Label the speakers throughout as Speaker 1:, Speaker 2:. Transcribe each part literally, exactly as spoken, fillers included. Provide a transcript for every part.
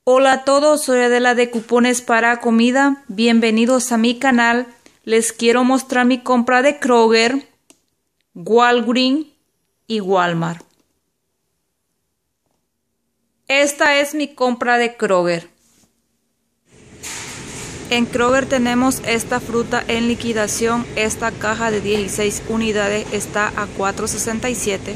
Speaker 1: Hola a todos, soy Adela de Cupones para Comida. Bienvenidos a mi canal. Les quiero mostrar mi compra de Kroger, Walgreens y Walmart. Esta es mi compra de Kroger. En Kroger tenemos esta fruta en liquidación. Esta caja de dieciséis unidades está a cuatro sesenta y siete.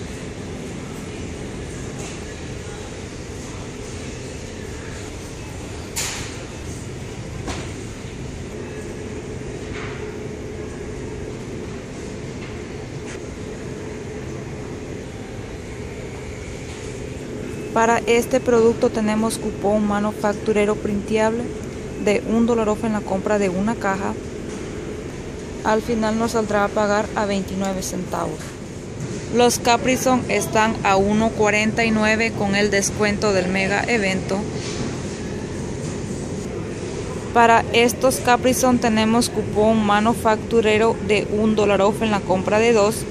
Speaker 1: Para este producto tenemos cupón manufacturero printeable de un dólar off en la compra de una caja. Al final nos saldrá a pagar a veintinueve centavos. Los Capri Sun están a uno cuarenta y nueve con el descuento del mega evento. Para estos Capri Sun tenemos cupón manufacturero de un dólar off en la compra de dos.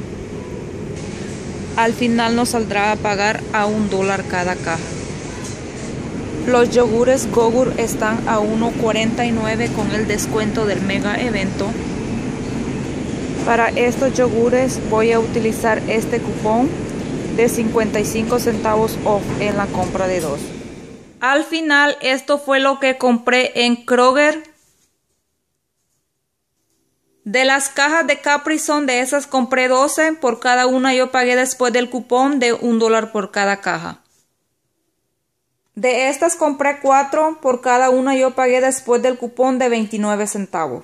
Speaker 1: Al final nos saldrá a pagar a un dólar cada caja. Los yogures Go-Gurt están a uno cuarenta y nueve con el descuento del mega evento. Para estos yogures voy a utilizar este cupón de cincuenta y cinco centavos off en la compra de dos. Al final esto fue lo que compré en Kroger. De las cajas de Capri Sun, de esas compré doce. Por cada una yo pagué después del cupón de un dólar por cada caja. De estas compré cuatro. Por cada una yo pagué después del cupón de veintinueve centavos.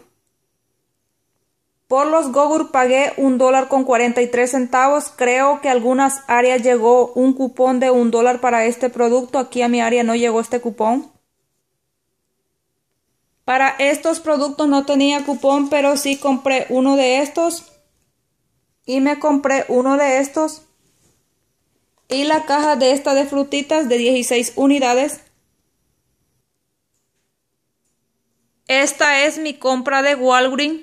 Speaker 1: Por los Go-Gurt pagué un dólar con cuarenta y tres centavos. Creo que a algunas áreas llegó un cupón de un dólar para este producto. Aquí a mi área no llegó este cupón. Para estos productos no tenía cupón, pero sí compré uno de estos. Y me compré uno de estos. Y la caja de esta de frutitas de dieciséis unidades. Esta es mi compra de Walgreens.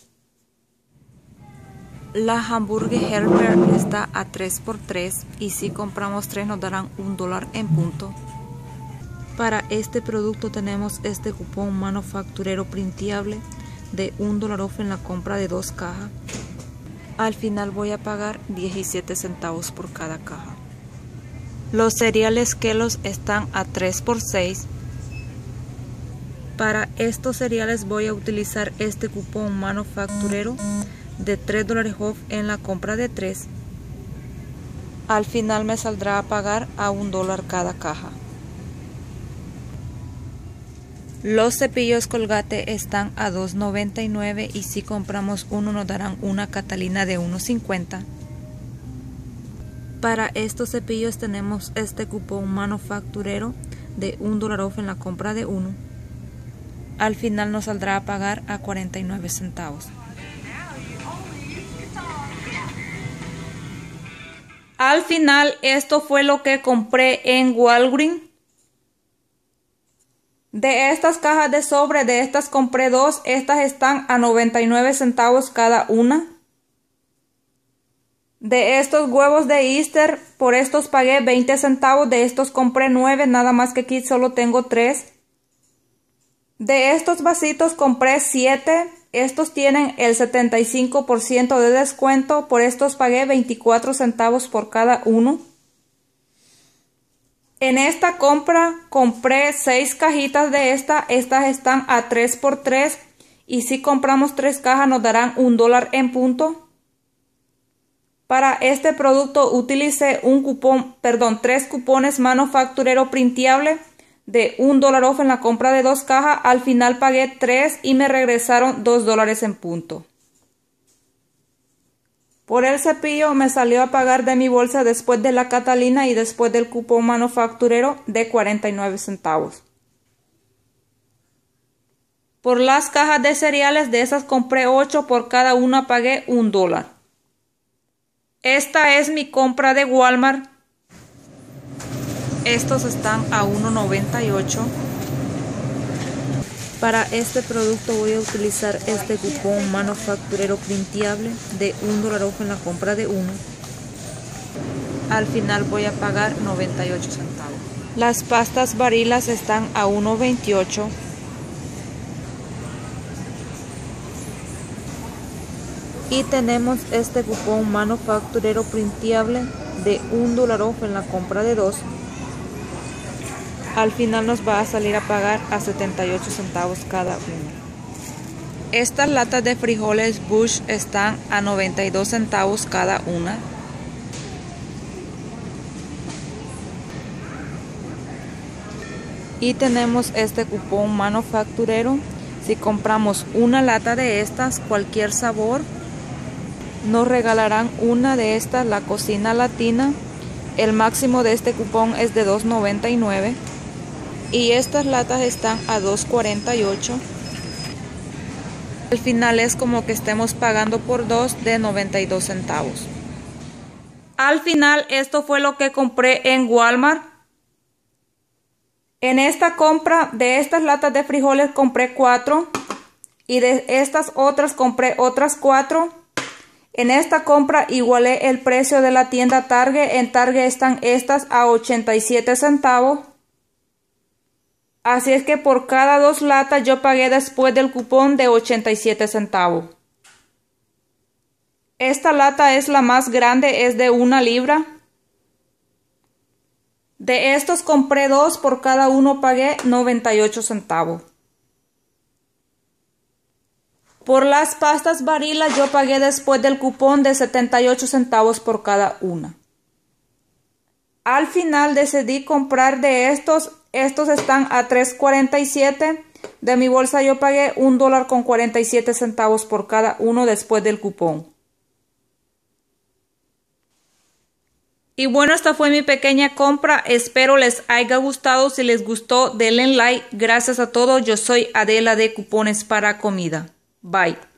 Speaker 1: La hamburger Helper está a tres por tres. Y si compramos tres nos darán un dólar en punto. Para este producto tenemos este cupón manufacturero printeable de un dólar off en la compra de dos cajas. Al final voy a pagar diecisiete centavos por cada caja. Los cereales Kellogg's están a tres por seis. Para estos cereales voy a utilizar este cupón manufacturero de tres dólares off en la compra de tres. Al final me saldrá a pagar a un dólar cada caja. Los cepillos Colgate están a dos noventa y nueve y si compramos uno nos darán una Catalina de uno cincuenta. Para estos cepillos tenemos este cupón manufacturero de un dólar off en la compra de uno. Al final nos saldrá a pagar a cuarenta y nueve centavos. Al final esto fue lo que compré en Walgreens. De estas cajas de sobre, de estas compré dos. Estas están a noventa y nueve centavos cada una. De estos huevos de Easter, por estos pagué veinte centavos. De estos compré nueve, nada más que aquí solo tengo tres. De estos vasitos compré siete. Estos tienen el setenta y cinco por ciento de descuento. Por estos pagué veinticuatro centavos por cada uno. En esta compra compré seis cajitas de esta. Estas están a tres por tres. Y si compramos tres cajas nos darán un dólar en punto. Para este producto utilicé un cupón, perdón, tres cupones manufacturero printeable de un dólar off en la compra de dos cajas. Al final pagué tres y me regresaron dos dólares en punto. Por el cepillo me salió a pagar de mi bolsa después de la Catalina y después del cupón manufacturero de cuarenta y nueve centavos. Por las cajas de cereales, de esas compré ocho, por cada una pagué un dólar. Esta es mi compra de Walmart. Estos están a uno noventa y ocho. Para este producto voy a utilizar este cupón manufacturero printeable de un dólar off en la compra de uno. Al final voy a pagar noventa y ocho centavos. Las pastas Barilas están a uno veintiocho. Y tenemos este cupón manufacturero printeable de un dólar off en la compra de dos. Al final nos va a salir a pagar a setenta y ocho centavos cada uno. Estas latas de frijoles Bush están a noventa y dos centavos cada una. Y tenemos este cupón manufacturero. Si compramos una lata de estas, cualquier sabor, nos regalarán una de estas, la cocina latina. El máximo de este cupón es de dos noventa y nueve. Y estas latas están a dos cuarenta y ocho. Al final es como que estemos pagando por dos de noventa y dos centavos. Al final esto fue lo que compré en Walmart. En esta compra de estas latas de frijoles compré cuatro. Y de estas otras compré otras cuatro. En esta compra igualé el precio de la tienda Target. En Target están estas a ochenta y siete centavos. Así es que por cada dos latas yo pagué después del cupón de ochenta y siete centavos. Esta lata es la más grande, es de una libra. De estos compré dos, por cada uno pagué noventa y ocho centavos. Por las pastas Barilas yo pagué después del cupón de setenta y ocho centavos por cada una. Al final decidí comprar de estos. Estos están a tres cuarenta y siete. De mi bolsa yo pagué un dólar con cuarenta y siete centavos por cada uno después del cupón. Y bueno, esta fue mi pequeña compra. Espero les haya gustado. Si les gustó, denle like. Gracias a todos. Yo soy Adela de Cupones para Comida. Bye.